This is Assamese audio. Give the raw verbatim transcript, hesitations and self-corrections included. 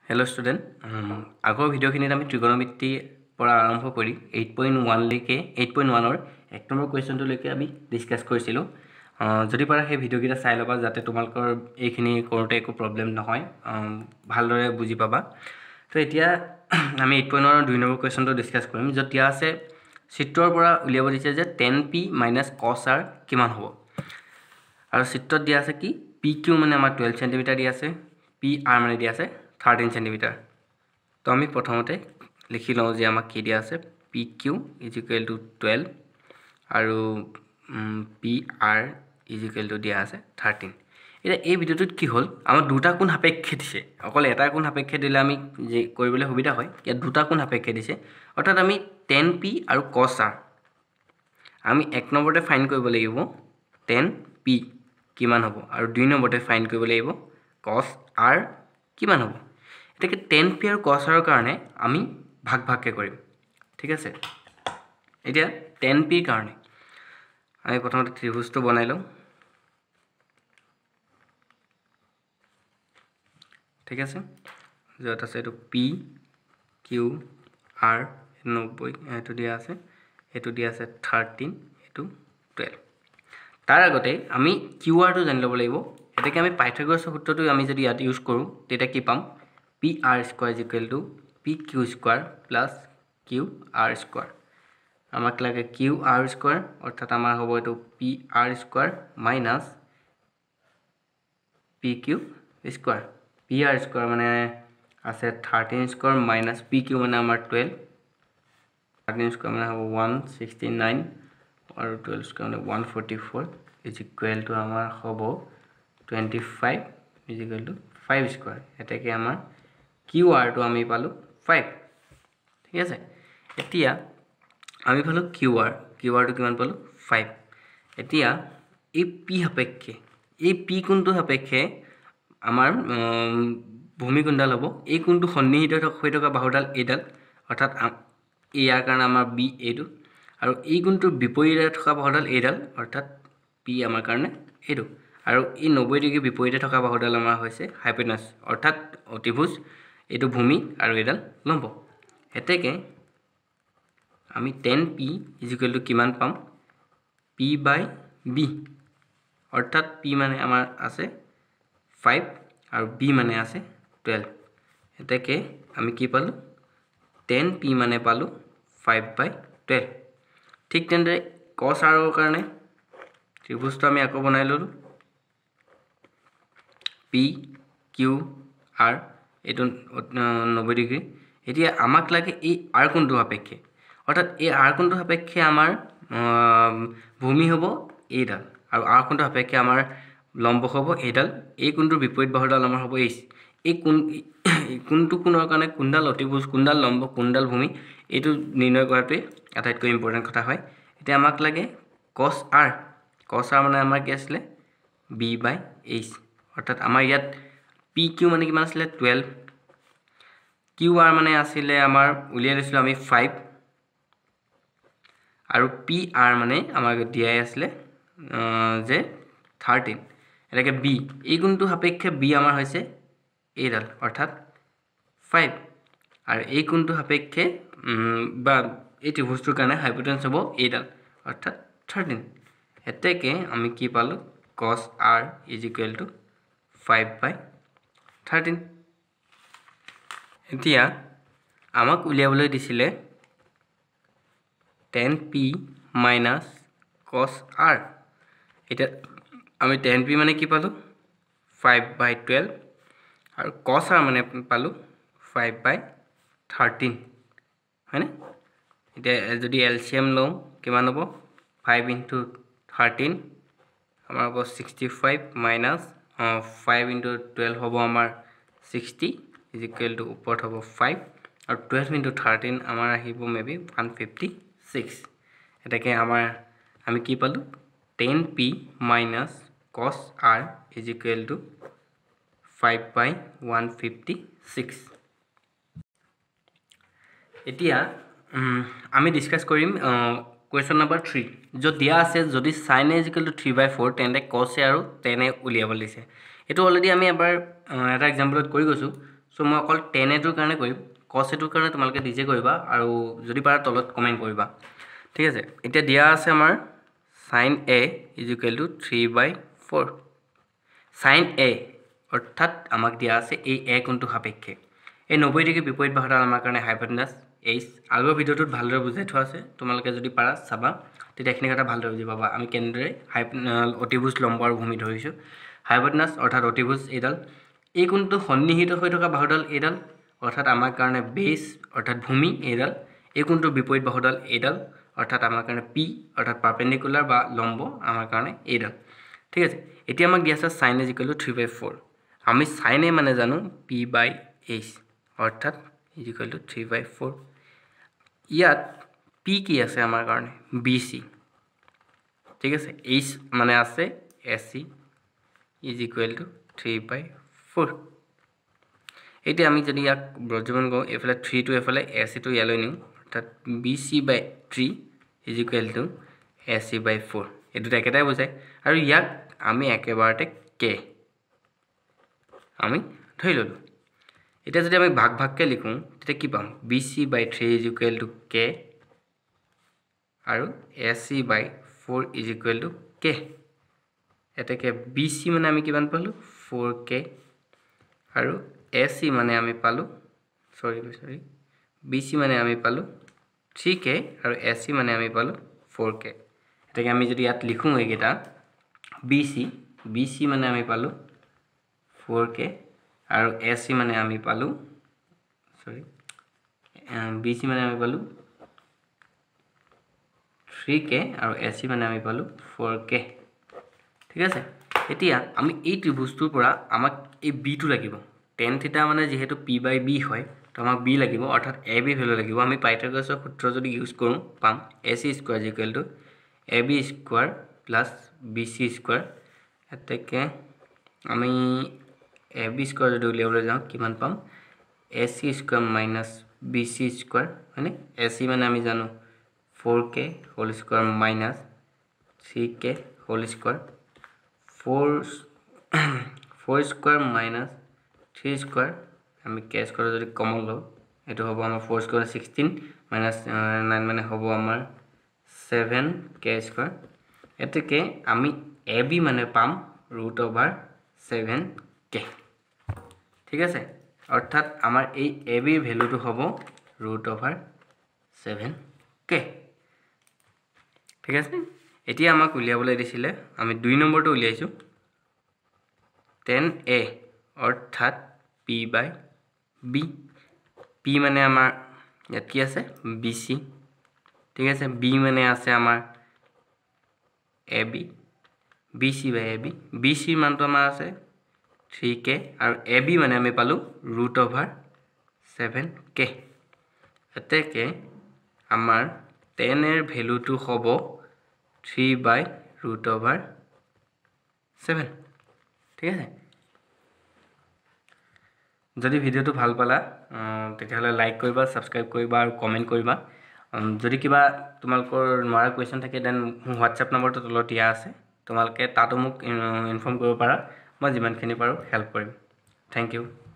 Hello student. আগৰ ভিডিঅ'খিনিত আমি ত্ৰিকোণমিতি পৰা আৰম্ভ কৰি eight point one লৈকে eight point one ৰ এক নম্বৰ কোৱেশ্চনটো লৈকে আমি ডিসকাস কৰিছিলো। যদি পাৰা সেই ভিডিঅ'কিটা চাই লবা যাতে তোমালোকৰ এইখিনি কৰোতে একো প্ৰবলেম নহয়, ভালদৰে বুজি পাবা। তো এতিয়া আমি eight point one ৰ দুই নম্বৰ কোৱেশ্চনটো ডিসকাস কৰিম। যত দিয়া আছে চিত্ৰৰ পৰা উলিয়াব দিছে যে tan p - cos r কিমান হ'ব। আৰু চিত্ৰত দিয়া আছে কি pq মানে আমাৰ twelve centimeter দিয়া আছে, pr মানে দিয়া আছে thirteen centimeter. তো আমি প্ৰথমতে লিখি লওঁ যে আমাক কি দিয়া আছে pq = twelve আৰু pr = দিয়া আছে thirteen. এটা এই ভিডিওটোত কি হ'ল আমাৰ দুটা কোণ সাপেক্ষে দিছে, অকল এটা কোণ সাপেক্ষে দিলে আমি যে কৰিবলৈ সুবিধা হয়। ইয়াত দুটা কোণ সাপেক্ষে দিছে, অৰ্থাৎ আমি tan p আৰু cos r আমি এক নম্বৰতে ফাইন্ড কৰিব লাগিব tan p কিমান হ'ব, আৰু দুই নম্বৰতে ফাইন্ড কৰিব লাগিব cos r কিমান হ'ব। এটাকে tan p আৰু cos r কাৰণে আমি ভাগ ভাগকে কৰিম, ঠিক আছে। এতিয়া tan p কাৰণে আমি প্ৰথমতে ত্ৰিভুজটো বনাই লওঁ, ঠিক আছে। যত আছে এটো p q r ninety এটো দিয়া আছে, এটো দিয়া আছে thirteen, এটো twelve। তাৰ আগতে আমি qr টো জানি ল'ব লাগিব। এটাকে আমি পাইথাগোৰাছৰ সূত্ৰটো আমি যদি ইয়াত ইউজ কৰো তেতিয়া কি পাম pr square = pq square plus qr square। আমাক লাগে qr square, অৰ্থাৎ আমাৰ হ'ব এটো pr square minus pq square। pr square মানে আছে thirteen square minus pq মানে আমাৰ twelve, thirteen square মানে হ'ব one sixty-nine আৰু twelve square মানে one forty-four is equal to আমাৰ হ'ব twenty-five is equal to five square। এটাকে আমাৰ qr টো আমি পালো five, ঠিক আছে। এতিয়া আমি পালো qr, qr টো কিমান পালো five। এতিয়া এই p সাপেক্ষে এই p কোণটো সাপেক্ষে আমাৰ ভূমি কোণডাল হ'ব এই কোণটো সন্নিহিত হৈ থকা বাহুডাল এইডাল, অৰ্থাৎ ইয়াৰ কাৰণে আমাৰ b এইটো, আৰু এই কোণটোৰ বিপৰীতে থকা বাহুডাল এইডাল, অৰ্থাৎ p আমাৰ কাৰণে এইটো, আৰু এই ninety ডিগ্ৰী বিপৰীতে থকা বাহুডাল আমাৰ হৈছে হাইপোটেনাছ, অৰ্থাৎ অতিভুজ। এইটো ভূমি আৰু এইডাল লম্ব। এতেকে আমি tan p = কিমান পাম p by b, অৰ্থাৎ p মানে আমাৰ আছে five আৰু b মানে আছে twelve। এতেকে আমি কি পালো tan p মানে পালো five by twelve। ঠিক তেনে cos r ৰ কাৰণে ত্ৰিভুজটো আমি আকৌ বনাই ললো, p q r এটো ninety ডিগ্ৰী। এতিয়া আমাক লাগে এই r কোণটো সাপেক্ষে, অৰ্থাৎ এই r কোণটো সাপেক্ষে আমাৰ ভূমি হ'ব এইডাল, আৰু r কোণটো সাপেক্ষে আমাৰ লম্ব হ'ব এইডাল। এই কোণটোৰ বিপৰীত বাহুডাল আমাৰ হ'ব h। এই কোণ কোণটো কোণৰ কাৰণে কোণডাল অতিভুজ, কোণডাল লম্ব, কোণডাল ভূমি, এইটো নিৰ্ণয় কৰাটোৱে আটাইতকৈ ইম্পৰ্টেন্ট কথা হয়। এতিয়া আমাক লাগে cos r, cos r মানে আমাৰ কি আছিল b by h, অৰ্থাৎ আমাৰ ইয়াত pq মানে কিমান আছিল twelve, qr মানে আছিল আমাৰ উলিয়াই লৈছিল আমি five, আৰু pr মানে আমাক দিয়াই আছিল যে thirteen। এটাকে b এই কোণটো সাপেক্ষে b আমাৰ হৈছে এইডাল, অৰ্থাৎ five, আৰু এই কোণটো সাপেক্ষে বা এই ত্ৰিভুজটোৰ কাৰণে হাইপোটেনাছ হ'ব এইডাল, অৰ্থাৎ thirteen। এতেকে আমি কি পালো cos r = five by thirteen। এতিয়া আমাক উলিয়াবলৈ দিছিলে tan p minus cos r। এটা আমি tan p মানে কি পালো five by twelve, আৰু cos r মানে পালো five by thirteen, হয়নে। এতিয়া যদি এলচিএম লওঁ কিমান হ'ব five into thirteen আমাৰ হ'ব sixty-five minus five into twelve হ'ব আমাৰ sixty is equal to ওপৰত হ'ব five, আৰু twelve into thirteen আমাৰ আহিব মেবি one fifty-six। এটাকে আমাৰ আমি কি পালো tan p minus cos r is equal to five by one fifty-six। এতিয়া আমি ডিসকাস কৰিম কোৱেশ্চন নম্বৰ three, যত দিয়া আছে যদি sin a = three by four তেন্তে cos a আৰু tan a উলিয়াব দিছে। এটো অলৰেডি আমি এবাৰ এটা এক্সাম্পলত কৰি গৈছো, সো সো মই অকল tan a টোৰ কাৰণে কৰিম cos a টোৰ কাৰণে তোমালোকে নিজে কৰিবা আৰু যদি পাৰা তলত কমেন্ট কৰিবা ঠিক আছে এতিয়া দিয়া আছে আমাৰ sin a = three by four sin a অর্থাৎ আমাক দিয়া আছে এই a কোণটো সাপেক্ষে এই নব্বৈ ডিগ্ৰী বিপৰীত বাহুডাল আমাৰ কাৰণে হাইপোটেনাস h আগৰ ভিডিওটোত ভালদৰে বুজাই থোৱা আছে তোমালোকে যদি পাৰা চাবা তেতিয়া এখিনি কথা ভালদৰে বুজি পাবা আমি কেনেদৰে অতিভুজ লম্ব আৰু ভূমি ধৰিছো হাইপোটেনাস অৰ্থাৎ অতিভুজ এইডাল এই কোণটো সন্নিহিত হৈ থকা বাহুডাল এইডাল অৰ্থাৎ আমাৰ কাৰণে বেস অৰ্থাৎ ভূমি এইডাল এই কোণটো বিপৰীত বাহুডাল এইডাল অৰ্থাৎ আমাৰ কাৰণে p অৰ্থাৎ পাৰপেন্ডিকুলাৰ বা লম্ব আমাৰ কাৰণে এইডাল ঠিক আছে এতিয়া আমাক দিয়া আছে sin a = three by four আমি sin a মানে জানো p by h অৰ্থাৎ = three by four ইয়াত p কি আছে আমাৰ কাৰণে bc ঠিক আছে h মানে আছে ac = three by four এতিয়া আমি যদি ইয়াক ব্ৰজমান কৰো এফালে three টো এফালে ac টো ইয়ালৈ নিও অৰ্থাৎ bc by three = ac by four এটো একেটাই বুজায় আৰু ইয়াক আমি একেবাৰতে k আমি ধৰি ললো এটা যদি আমি ভাগ ভাগকে লিখো তেতিয়া কি পাম bc by three = k আৰু ac by four = k এটাকে bc মানে আমি কিমান পালো four k আৰু ac মানে আমি পালো সৰি সৰি bc মানে আমি পালো three k আৰু ac মানে আমি পালো four k এটাকে আমি যদি ইয়াত লিখো এইকেটা bc bc মানে আমি পালো four k আৰু ac মানে আমি পালো সৰি bc মানে আমি পালো three k আৰু ac মানে আমি পালো four k ঠিক আছে এতিয়া আমি এই ত্ৰিভুজটোৰ পৰা আমাক এই b টো লাগিব tan থিটা মানে যেহেতু p by b হয় তো আমাক b লাগিব অৰ্থাৎ ab ভ্যালু লাগিব আমি পাইথাগোৰাছৰ সূত্ৰ যদি ইউজ কৰো পাম ac square = ab square plus bc square এতেকে আমি ab স্কয়াৰ যদি উলিয়াবলৈ যাও কিমান পাম ac square minus bc square মানে ac মানে আমি জানো four k whole square minus three k whole square four four square minus three square আমি k square যদি কমন লও এটো হ'ব আমাৰ four square sixteen minus nine মানে হ'ব আমাৰ seven k square এতেকে আমি ab মানে পাম root over seven k ঠিক আছে অৰ্থাৎ আমাৰ এই ab এর ভ্যালুটো হ'ব root over seven k ঠিক আছে এতিয়া আমাক উলিয়াবলৈ দিছিলে আমি দুই নম্বৰটো উলিয়াইছো tan a অৰ্থাৎ p by b p মানে আমাৰ ইয়াত কি আছে bc ঠিক আছে b মানে আছে আমাৰ ab bc by ab bc মানটো আমাৰ আছে three k আৰু ab মানে আমি পালো root over seven k এতেকে আমাৰ tan এর ভ্যালুটো হ'ব three by root over seven ঠিক আছে যদি ভিডিওটো ভাল পালা তেতিয়াহলে লাইক কৰিবা সাবস্ক্ৰাইব কৰিবা আৰু কমেন্ট কৰিবা যদি কিবা তোমালোকৰ নোৱাৰা কোৱেশ্চন থাকে দেন হোৱাটসঅ্যাপ নম্বৰটো তলত দিয়া আছে তোমালোকে তাতো মোক ইনফৰ্ম কৰিব পাৰা মই যিমানখিনি পাৰো হেল্প কৰিম থ্যাংক ইউ